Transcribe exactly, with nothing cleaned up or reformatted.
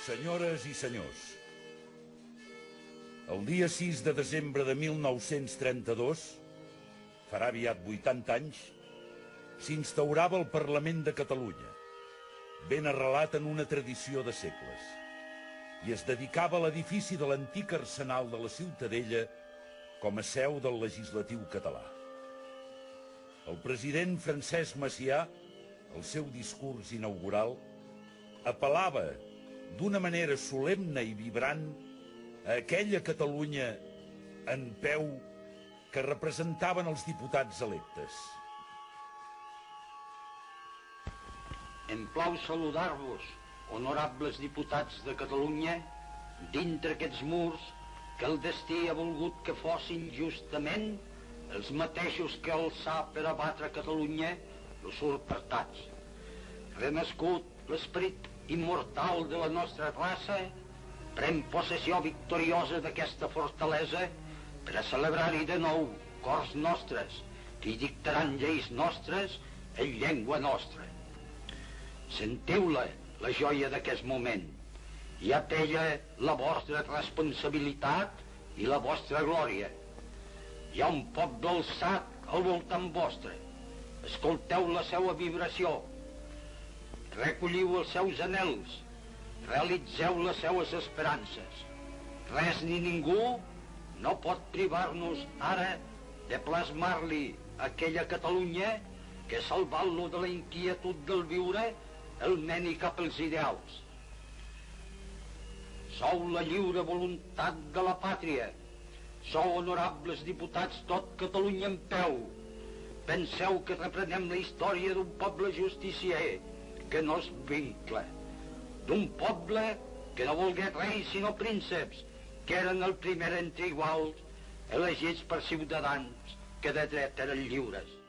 Senyores i senyors, el dia sis de desembre de mil nou-cents trenta-dos, farà aviat vuitanta anys, s'instaurava el Parlament de Catalunya, ben arrelat en una tradició de segles, i es dedicava a l'edifici de l'antic arsenal de la Ciutadella com a seu del legislatiu català. El president Francesc Macià, al seu discurs inaugural, apel·lava d'una manera solemne i vibrant a aquella Catalunya en peu que representaven els diputats electes. Em plau saludar-vos, honorables diputats de Catalunya, dintre aquests murs que el destí ha volgut que fossin justament els mateixos que alçar per abatre Catalunya l'usurpatats. Renascut l'esperit immortal de la nostra raça, pren possessió victoriosa d'aquesta fortalesa per a celebrar-hi de nou cors nostres que hi dictaran lleis nostres en llengua nostra. Sentiu-la, la joia d'aquest moment, i atella la vostra responsabilitat i la vostra glòria. Hi ha un poble alçat al voltant vostre. Escolteu la seva vibració. Recolliu els seus anhels, realitzeu les seues esperances. Res ni ningú no pot privar-nos ara de plasmar-li aquella Catalunya que, salvant-lo de la inquietud del viure, el meni cap als ideals. Sou la lliure voluntat de la pàtria. Sou honorables diputats tot Catalunya en peu. Penseu que reprenem la història d'un poble justicier que no es vincla, d'un poble que no volgué reis sinó prínceps, que eren el primer entre iguals, elegits per ciutadans que de dret eren lliures.